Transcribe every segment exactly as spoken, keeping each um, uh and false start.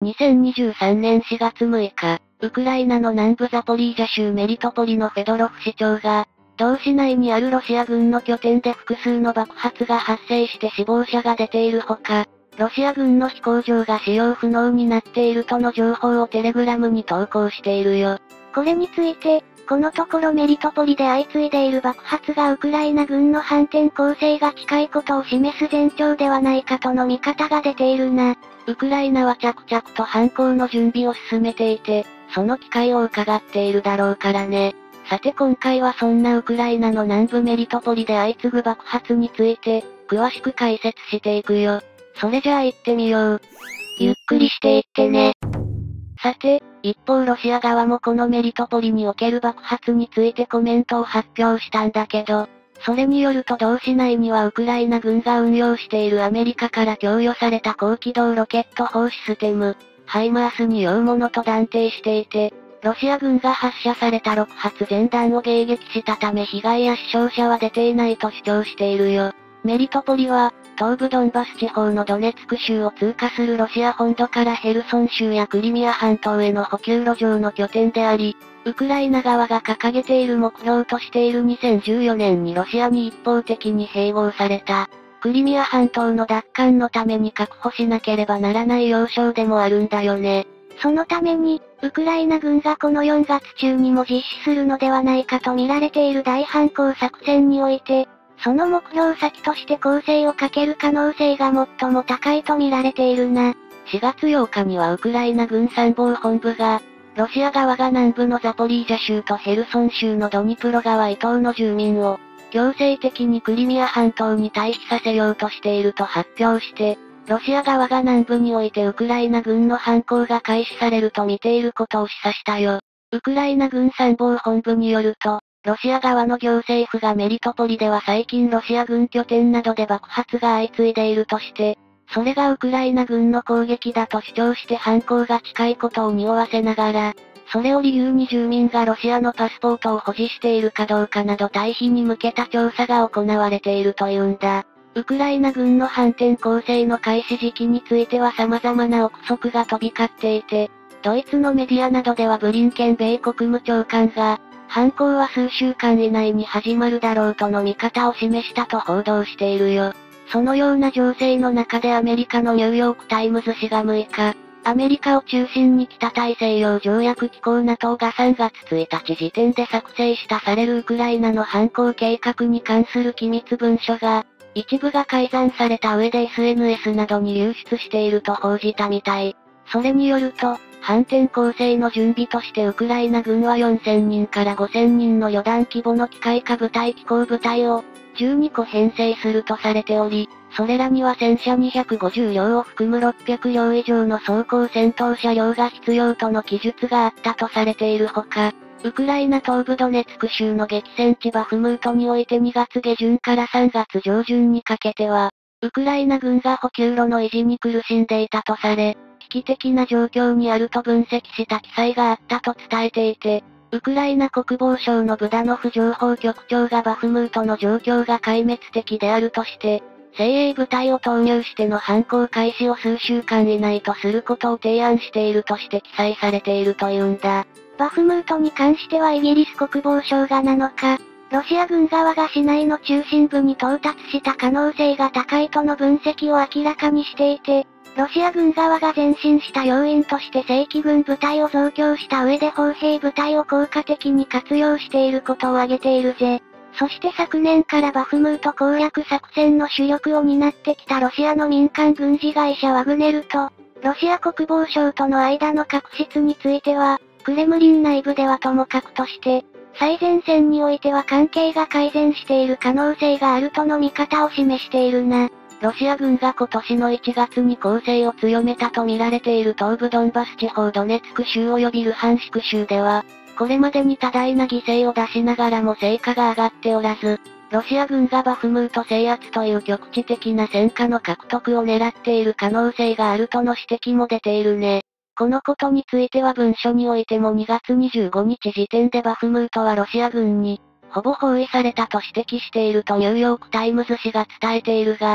にせんにじゅうさんねんしがつむいか、ウクライナの南部ザポリージャ州メリトポリのフェドロフ市長が、同市内にあるロシア軍の拠点で複数の爆発が発生して死亡者が出ているほか、ロシア軍の飛行場が使用不能になっているとの情報をテレグラムに投稿しているよ。 これについて、このところメリトポリで相次いでいる爆発がウクライナ軍の反転攻勢が近いことを示す前兆ではないかとの見方が出ているな。 ウクライナは着々と反攻の準備を進めていて、その機会を伺っているだろうからね。さて今回はそんなウクライナの南部メリトポリで相次ぐ爆発について、詳しく解説していくよ。それじゃあ行ってみよう。 ゆっくりしていってね。 さて、一方ロシア側もこのメリトポリにおける爆発についてコメントを発表したんだけど、それによると同市内にはウクライナ軍が運用しているアメリカから供与された高機動ロケット砲システム、ハイマースによるものと断定していて、ロシア軍が発射されたろくはつ全弾を迎撃したため被害や死傷者は出ていないと主張しているよ。メリトポリは、東部ドンバス地方のドネツク州を通過するロシア本土からヘルソン州やクリミア半島への補給路上の拠点であり、ウクライナ側が掲げている目標としているにせんじゅうよねんにロシアに一方的に併合された、クリミア半島の奪還のために確保しなければならない要衝でもあるんだよね。 そのために、ウクライナ軍がこのよんがつ中にも実施するのではないかと見られている大反攻作戦において、その目標先として攻勢をかける可能性が最も高いと見られているな。 しがつようかにはウクライナ軍参謀本部が、ロシア側が南部のザポリージャ州とヘルソン州のドニプロ川以東の住民を、強制的にクリミア半島に退避させようとしていると発表して、ロシア側が南部においてウクライナ軍の反攻が開始されると見ていることを示唆したよ。ウクライナ軍参謀本部によると、ロシア側の行政府がメリトポリでは最近ロシア軍拠点などで爆発が相次いでいるとして、それがウクライナ軍の攻撃だと主張して反攻が近いことを匂わせながら、それを理由に住民がロシアのパスポートを保持しているかどうかなど退避に向けた調査が行われているというんだ。ウクライナ軍の反転攻勢の開始時期については様々な憶測が飛び交っていて、ドイツのメディアなどではブリンケン米国務長官が、反攻は数週間以内に始まるだろうとの見方を示したと報道しているよ。そのような情勢の中でアメリカのニューヨークタイムズ紙がむいか、アメリカを中心に北大西洋条約機構 ナトー がさんがつついたち時点で作成したされるウクライナの反攻計画に関する機密文書が、一部が改ざんされた上で エスエヌエス などに流出していると報じたみたい。それによると、反転攻勢の準備としてウクライナ軍はよんせんにんからごせんにんの旅団規模の機械化部隊機構部隊をじゅうにこ編成するとされており、それらには戦車にひゃくごじゅうりょうを含むろっぴゃくりょう以上の装甲戦闘車両が必要との記述があったとされているほか、ウクライナ東部ドネツク州の激戦地バフムートにおいてにがつげじゅんからさんがつじょうじゅんにかけては、ウクライナ軍が補給路の維持に苦しんでいたとされ、危機的な状況にあると分析した記載があったと伝えていて、ウクライナ国防省のブダノフ情報局長がバフムートの状況が壊滅的であるとして、精鋭部隊を投入しての反攻開始を数週間以内とすることを提案しているとして記載されているというんだ。 バフムートに関してはイギリス国防省がなのか、ロシア軍側が市内の中心部に到達した可能性が高いとの分析を明らかにしていて、ロシア軍側が前進した要因として正規軍部隊を増強した上で砲兵部隊を効果的に活用していることを挙げているぜ。そして昨年からバフムート攻略作戦の主力を担ってきたロシアの民間軍事会社ワグネルと、ロシア国防省との間の確執については、クレムリン内部ではともかくとして、最前線においては関係が改善している可能性があるとの見方を示しているな。 ロシア軍が今年のいちがつに攻勢を強めたと見られている東部ドンバス地方ドネツク州及びルハンシク州では、これまでに多大な犠牲を出しながらも成果が上がっておらず、ロシア軍がバフムート制圧という局地的な戦果の獲得を狙っている可能性があるとの指摘も出ているね。このことについては文書においてもにがつにじゅうごにち時点でバフムートはロシア軍に、ほぼ包囲されたと指摘しているとニューヨークタイムズ紙が伝えているが、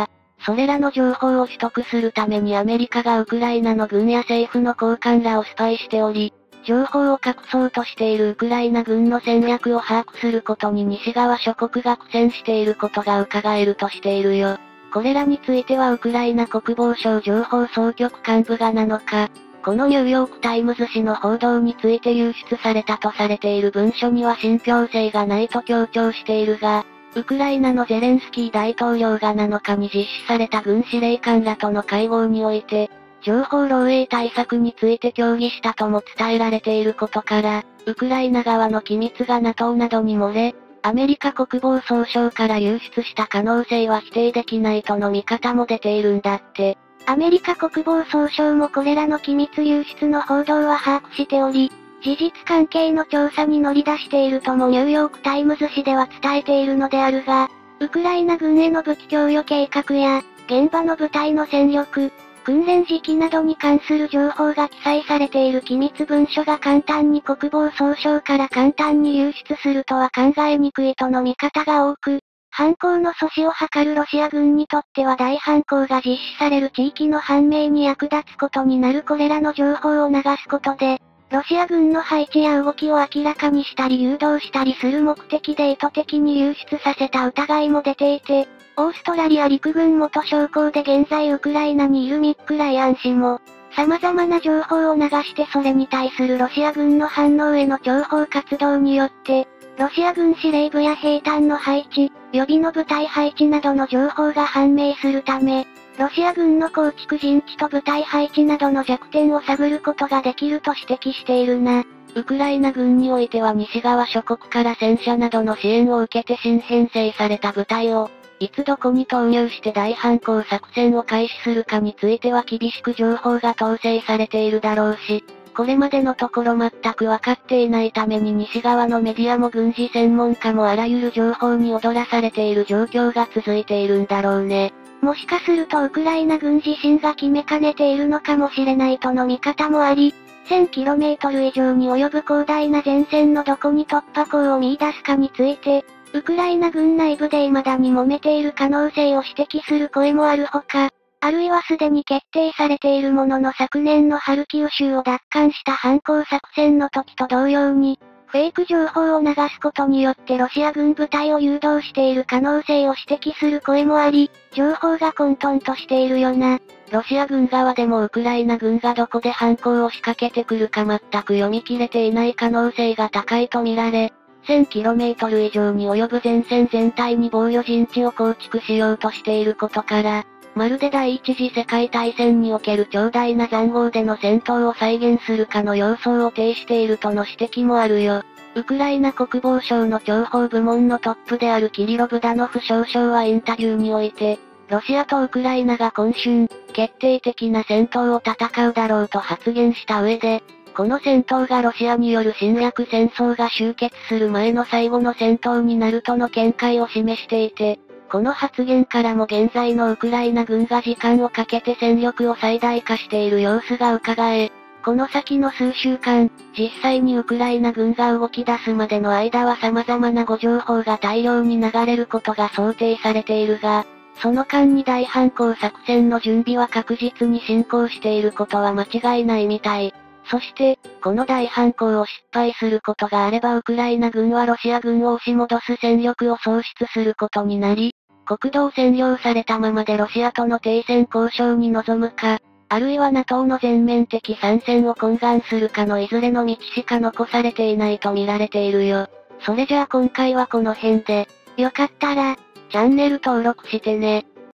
それらの情報を取得するためにアメリカがウクライナの軍や政府の高官らをスパイしており、情報を隠そうとしているウクライナ軍の戦略を把握することに西側諸国が苦戦していることが伺えるとしているよ。これらについてはウクライナ国防省情報総局幹部がなのか、このニューヨークタイムズ紙の報道について流出されたとされている文書には信憑性がないと強調しているが、ウクライナのゼレンスキー大統領がなのかに実施された軍司令官らとの会合において、情報漏洩対策について協議したとも伝えられていることから、ウクライナ側の機密が ナトー などに漏れ、アメリカ国防総省から流出した可能性は否定できないとの見方も出ているんだって。 アメリカ国防総省もこれらの機密流出の報道は把握しており、事実関係の調査に乗り出しているともニューヨークタイムズ紙では伝えているのであるが、ウクライナ軍への武器供与計画や、現場の部隊の戦力、訓練時期などに関する情報が記載されている機密文書が簡単に国防総省から簡単に流出するとは考えにくいとの見方が多く、犯行の阻止を図るロシア軍にとっては大犯行が実施される地域の判明に役立つことになるこれらの情報を流すことで、ロシア軍の配置や動きを明らかにしたり誘導したりする目的で意図的に流出させた疑いも出ていて、オーストラリア陸軍元将校で現在ウクライナにいるミック・ライアン氏も、様々な情報を流してそれに対するロシア軍の反応への諜報活動によって、ロシア軍司令部や兵隊の配置、予備の部隊配置などの情報が判明するため、ロシア軍の構築陣地と部隊配置などの弱点を探ることができると指摘しているな。 ウクライナ軍においては西側諸国から戦車などの支援を受けて新編成された部隊を、いつどこに投入して大反攻作戦を開始するかについては厳しく情報が統制されているだろうし、これまでのところ全くわかっていないために西側のメディアも軍事専門家もあらゆる情報に踊らされている状況が続いているんだろうね。 もしかするとウクライナ軍自身が決めかねているのかもしれないとの見方もあり、せんキロメートル 以上に及ぶ広大な前線のどこに突破口を見出すかについて、ウクライナ軍内部で未だに揉めている可能性を指摘する声もあるほか、あるいはすでに決定されているものの昨年のハルキウ州を奪還した反攻作戦の時と同様に、フェイク情報を流すことによってロシア軍部隊を誘導している可能性を指摘する声もあり、情報が混沌としているよな。 ロシア軍側でもウクライナ軍がどこで反攻を仕掛けてくるか全く読み切れていない可能性が高いと見られ、せんキロメートル 以上に及ぶ前線全体に防御陣地を構築しようとしていることから、まるで第一次世界大戦における長大な塹壕での戦闘を再現するかの様相を呈しているとの指摘もあるよ。ウクライナ国防省の諜報部門のトップであるキリロ・ブダノフ少将はインタビューにおいて、ロシアとウクライナが今春、決定的な戦闘を戦うだろうと発言した上で、この戦闘がロシアによる侵略戦争が終結する前の最後の戦闘になるとの見解を示していて、この発言からも現在のウクライナ軍が時間をかけて戦力を最大化している様子が伺え、この先の数週間、実際にウクライナ軍が動き出すまでの間は様々な誤情報が大量に流れることが想定されているが、その間に大反攻作戦の準備は確実に進行していることは間違いないみたい。そして、この大反攻を失敗することがあればウクライナ軍はロシア軍を押し戻す戦力を喪失することになり、国土を占領されたままでロシアとの停戦交渉に臨むか、あるいは ナトー の全面的参戦を懇願するかのいずれの道しか残されていないと見られているよ。それじゃあ今回はこの辺で、 よかったら、 チャンネル登録してね。